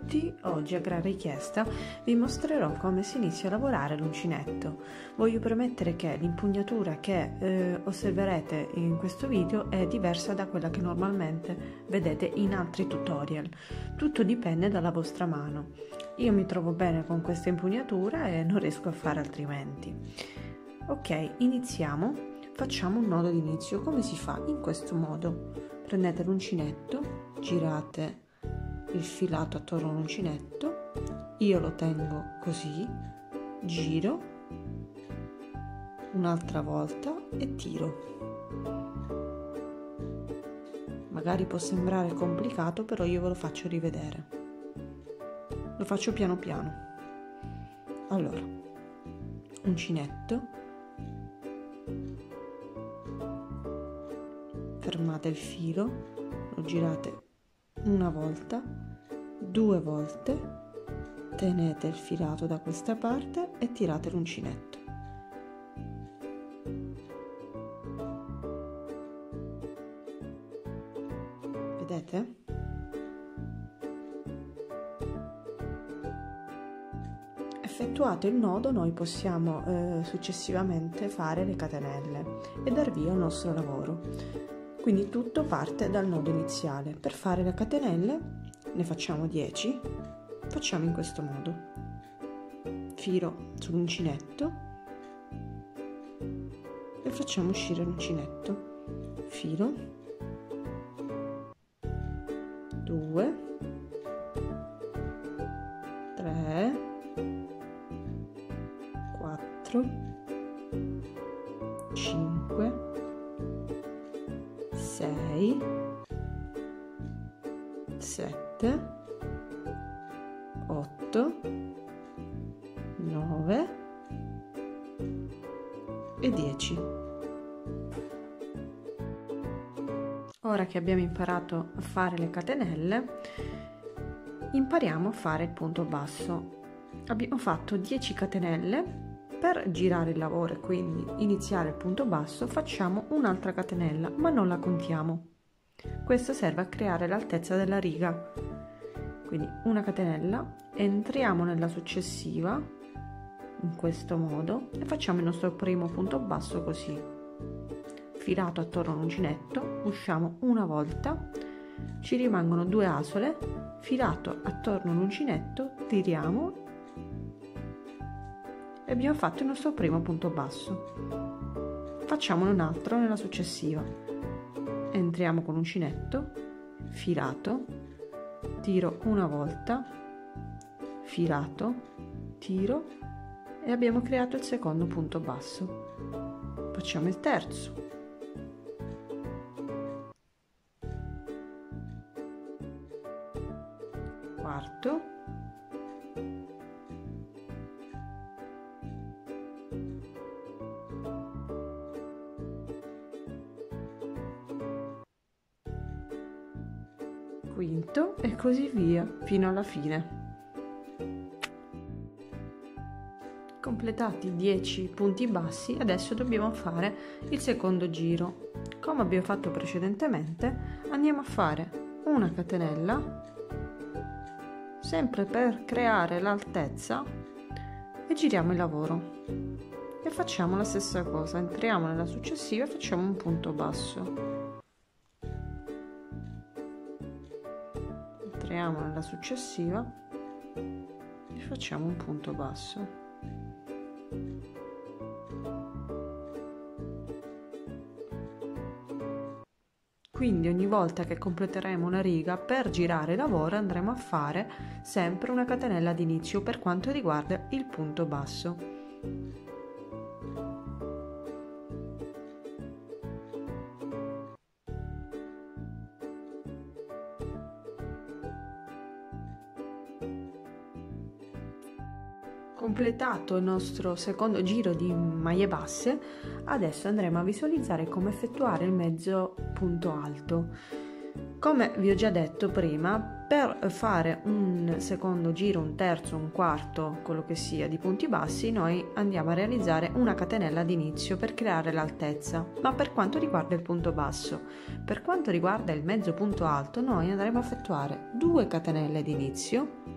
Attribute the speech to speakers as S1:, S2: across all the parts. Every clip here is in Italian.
S1: tutti, oggi a gran richiesta vi mostrerò come si inizia a lavorare l'uncinetto. Voglio premettere che l'impugnatura che osserverete in questo video è diversa da quella che normalmente vedete in altri tutorial. Tutto dipende dalla vostra mano. Io mi trovo bene con questa impugnatura e non riesco a fare altrimenti. Ok, iniziamo. Facciamo un nodo d'inizio. Come si fa? In questo modo. Prendete l'uncinetto, girate il filato attorno all'uncinetto, io lo tengo così, giro un'altra volta e tiro. Magari può sembrare complicato, però io ve lo faccio rivedere. Lo faccio piano piano. Allora, uncinetto, fermate il filo, lo girate una volta, due volte, tenete il filato da questa parte e tirate l'uncinetto. Vedete? Effettuato il nodo, noi possiamo successivamente fare le catenelle e dar via al nostro lavoro. Quindi tutto parte dal nodo iniziale. Per fare le catenelle ne facciamo 10, facciamo in questo modo: filo sull'uncinetto e facciamo uscire l'uncinetto, filo, 2, 3, 4, 5, 6, 7, 8, 9 e 10. Ora che abbiamo imparato a fare le catenelle, impariamo a fare il punto basso. Abbiamo fatto 10 catenelle. Per girare il lavoro e quindi iniziare il punto basso facciamo un'altra catenella, ma non la contiamo. Questo serve a creare l'altezza della riga. Quindi una catenella, entriamo nella successiva in questo modo e facciamo il nostro primo punto basso così. Filato attorno all'uncinetto, usciamo una volta, ci rimangono 2 asole, filato attorno all'uncinetto, tiriamo e abbiamo fatto il nostro primo punto basso. Facciamone un altro nella successiva. Entriamo con l'uncinetto, filato, tiro una volta, filato, tiro e abbiamo creato il secondo punto basso. Facciamo il terzo. Quarto. Quinto e così via fino alla fine. Completati i 10 punti bassi, adesso dobbiamo fare il secondo giro. Come abbiamo fatto precedentemente, andiamo a fare una catenella sempre per creare l'altezza e giriamo il lavoro e facciamo la stessa cosa. Entriamo nella successiva e facciamo un punto basso. Entriamo nella successiva e facciamo un punto basso. Quindi ogni volta che completeremo una riga, per girare il lavoro andremo a fare sempre una catenella d'inizio per quanto riguarda il punto basso. Completato il nostro secondo giro di maglie basse, adesso andremo a visualizzare come effettuare il mezzo punto alto. Come vi ho già detto prima, per fare un secondo giro, un terzo, un quarto, quello che sia, di punti bassi, noi andiamo a realizzare una catenella d'inizio per creare l'altezza. Ma per quanto riguarda il punto basso, per quanto riguarda il mezzo punto alto, noi andremo a effettuare 2 catenelle d'inizio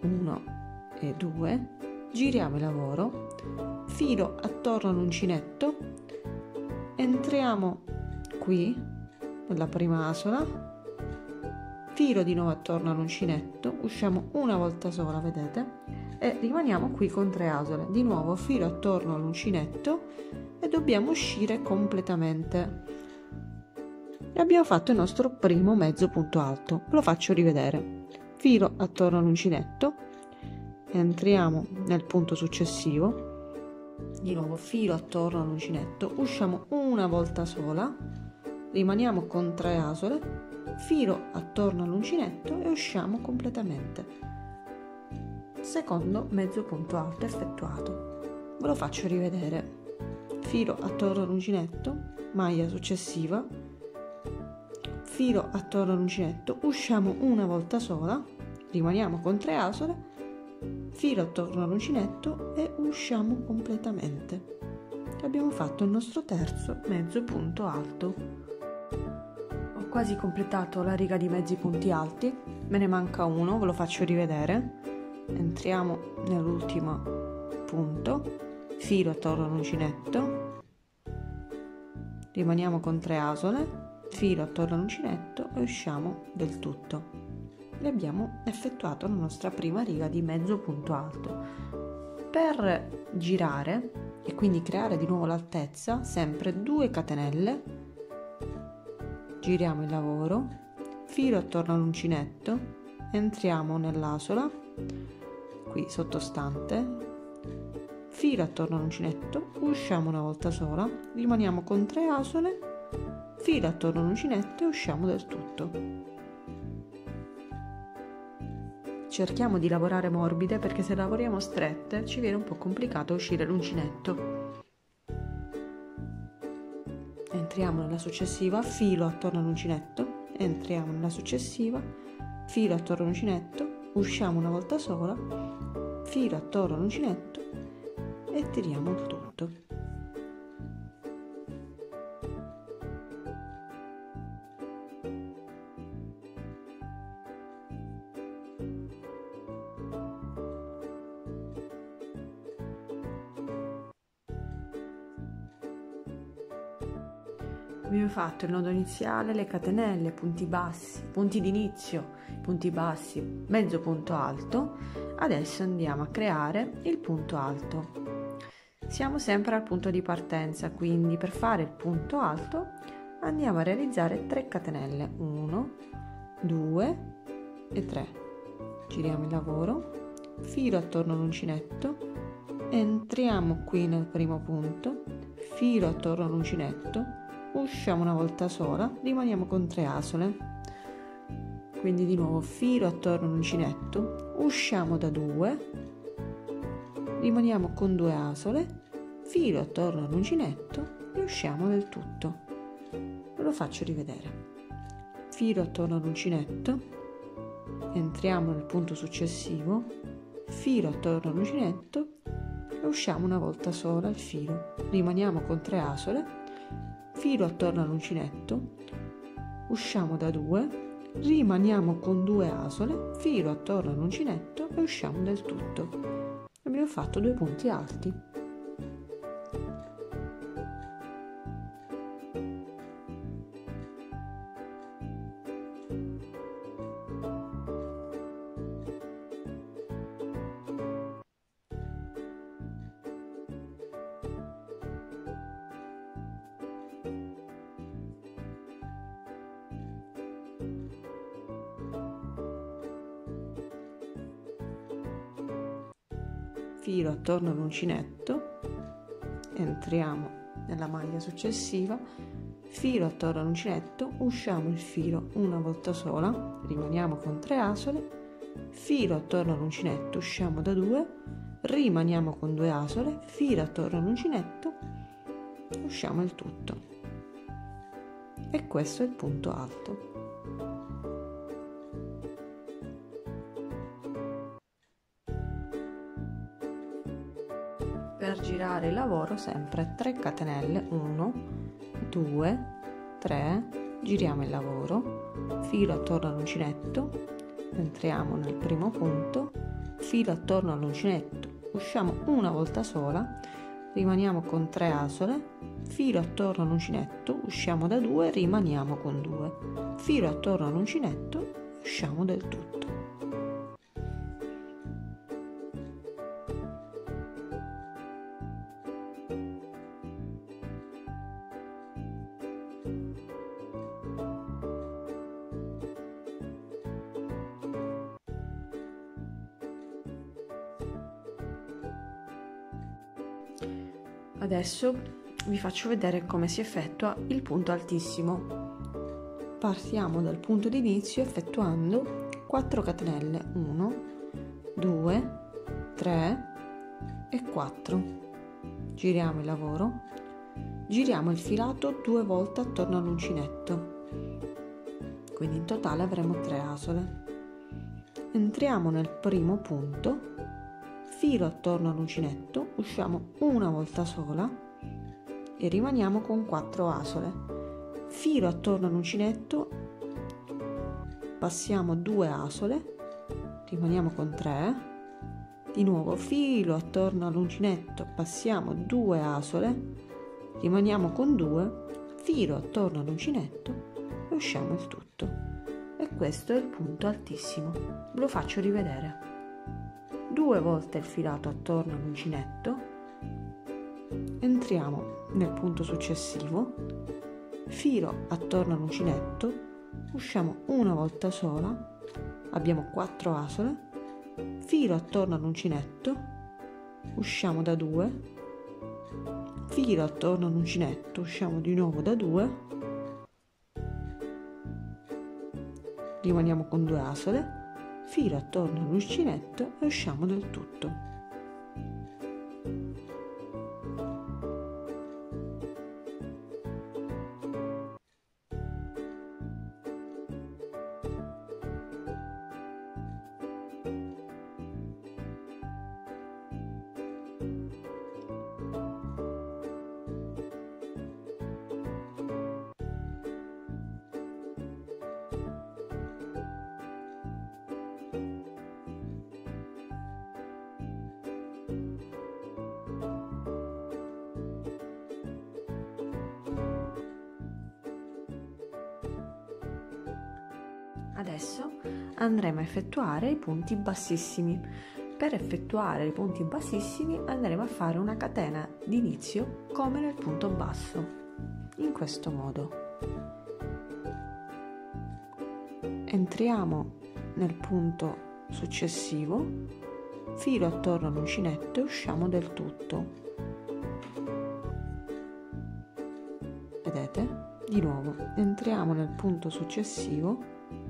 S1: 1 e 2, giriamo il lavoro, filo attorno all'uncinetto, entriamo qui nella prima asola, filo di nuovo attorno all'uncinetto, usciamo una volta sola, vedete, e rimaniamo qui con 3 asole, di nuovo filo attorno all'uncinetto e dobbiamo uscire completamente. E abbiamo fatto il nostro primo mezzo punto alto. Ve lo faccio rivedere: filo attorno all'uncinetto, entriamo nel punto successivo, di nuovo filo attorno all'uncinetto, usciamo una volta sola, rimaniamo con 3 asole, filo attorno all'uncinetto e usciamo completamente. Secondo mezzo punto alto effettuato. Ve lo faccio rivedere: filo attorno all'uncinetto, maglia successiva, filo attorno all'uncinetto, usciamo una volta sola, rimaniamo con 3 asole, filo attorno all'uncinetto e usciamo completamente. Abbiamo fatto il nostro terzo mezzo punto alto. Ho quasi completato la riga di mezzi punti alti, me ne manca uno, ve lo faccio rivedere. Entriamo nell'ultimo punto, filo attorno all'uncinetto, rimaniamo con 3 asole, filo attorno all'uncinetto e usciamo del tutto. E abbiamo effettuato la nostra prima riga di mezzo punto alto. Per girare e quindi creare di nuovo l'altezza, sempre 2 catenelle, giriamo il lavoro, filo attorno all'uncinetto, entriamo nell'asola qui sottostante, filo attorno all'uncinetto, usciamo una volta sola, rimaniamo con 3 asole, filo attorno all'uncinetto e usciamo del tutto. Cerchiamo di lavorare morbide, perché se lavoriamo strette ci viene un po' complicato uscire l'uncinetto. Entriamo nella successiva, filo attorno all'uncinetto, entriamo nella successiva, filo attorno all'uncinetto, usciamo una volta sola, filo attorno all'uncinetto e tiriamo il tutto. Abbiamo fatto il nodo iniziale, le catenelle, punti bassi, punti d'inizio, punti bassi, mezzo punto alto. Adesso andiamo a creare il punto alto. Siamo sempre al punto di partenza, quindi per fare il punto alto andiamo a realizzare 3 catenelle, 1, 2 e 3. Giriamo il lavoro, filo attorno all'uncinetto, entriamo qui nel primo punto, filo attorno all'uncinetto, usciamo una volta sola, rimaniamo con 3 asole, quindi di nuovo filo attorno all'uncinetto, usciamo da 2, rimaniamo con 2 asole, filo attorno all'uncinetto e usciamo del tutto. Ve lo faccio rivedere: filo attorno all'uncinetto, entriamo nel punto successivo, filo attorno all'uncinetto e usciamo una volta sola il filo, rimaniamo con 3 asole, filo attorno all'uncinetto, usciamo da 2, rimaniamo con 2 asole, filo attorno all'uncinetto e usciamo del tutto. Abbiamo fatto 2 punti alti. Filo attorno all'uncinetto, entriamo nella maglia successiva, filo attorno all'uncinetto, usciamo il filo una volta sola, rimaniamo con 3 asole, filo attorno all'uncinetto, usciamo da 2, rimaniamo con 2 asole, filo attorno all'uncinetto, usciamo il tutto. E questo è il punto alto. Per girare il lavoro sempre 3 catenelle, 1, 2, 3, giriamo il lavoro, filo attorno all'uncinetto, entriamo nel primo punto, filo attorno all'uncinetto, usciamo una volta sola, rimaniamo con 3 asole, filo attorno all'uncinetto, usciamo da 2, rimaniamo con 2, filo attorno all'uncinetto, usciamo del tutto. Adesso vi faccio vedere come si effettua il punto altissimo. Partiamo dal punto di inizio effettuando 4 catenelle, 1, 2, 3 e 4. Giriamo il lavoro, giriamo il filato 2 volte attorno all'uncinetto, quindi in totale avremo 3 asole. Entriamo nel primo punto, filo attorno all'uncinetto, usciamo una volta sola e rimaniamo con 4 asole, filo attorno all'uncinetto, passiamo 2 asole, rimaniamo con 3, di nuovo filo attorno all'uncinetto, passiamo 2 asole, rimaniamo con 2, filo attorno all'uncinetto e usciamo il tutto. E questo è il punto altissimo. Ve lo faccio rivedere. 2 volte il filato attorno all'uncinetto, entriamo nel punto successivo, filo attorno all'uncinetto, usciamo una volta sola, abbiamo 4 asole, filo attorno all'uncinetto, usciamo da 2, filo attorno all'uncinetto, usciamo di nuovo da 2, rimaniamo con 2 asole, filo attorno all'uncinetto e usciamo del tutto. Adesso andremo a effettuare i punti bassissimi. Per effettuare i punti bassissimi andremo a fare una catena di inizio come nel punto basso, in questo modo. Entriamo nel punto successivo, filo attorno all'uncinetto e usciamo del tutto. Vedete? Di nuovo entriamo nel punto successivo,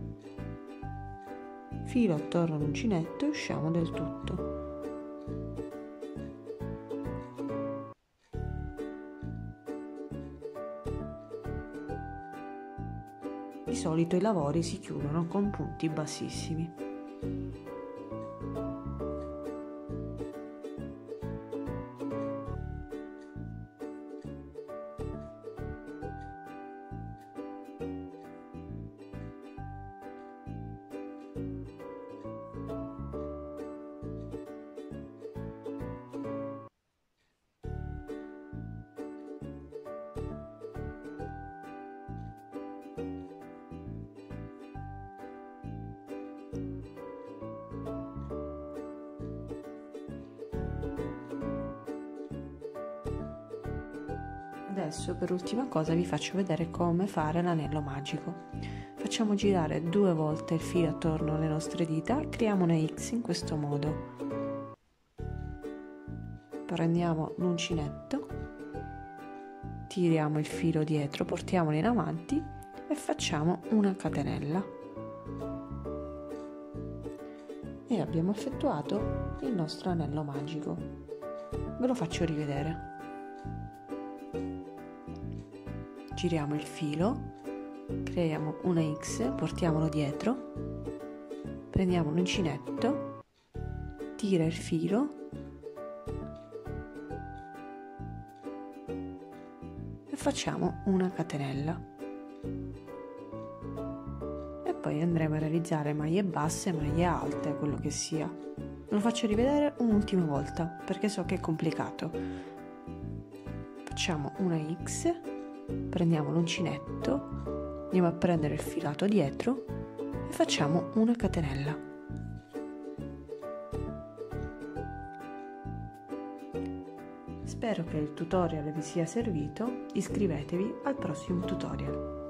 S1: filo attorno all'uncinetto e usciamo del tutto. Di solito i lavori si chiudono con punti bassissimi. Adesso per ultima cosa vi faccio vedere come fare l'anello magico. Facciamo girare 2 volte il filo attorno alle nostre dita, creiamo una X in questo modo. Prendiamo l'uncinetto, tiriamo il filo dietro, portiamolo in avanti e facciamo una catenella. E abbiamo effettuato il nostro anello magico. Ve lo faccio rivedere. Giriamo il filo, creiamo una X, portiamolo dietro, prendiamo l'uncinetto, tira il filo e facciamo una catenella. E poi andremo a realizzare maglie basse, maglie alte, quello che sia. Lo faccio rivedere un'ultima volta perché so che è complicato. Facciamo una X, prendiamo l'uncinetto, andiamo a prendere il filato dietro e facciamo una catenella. Spero che il tutorial vi sia servito, iscrivetevi al prossimo tutorial.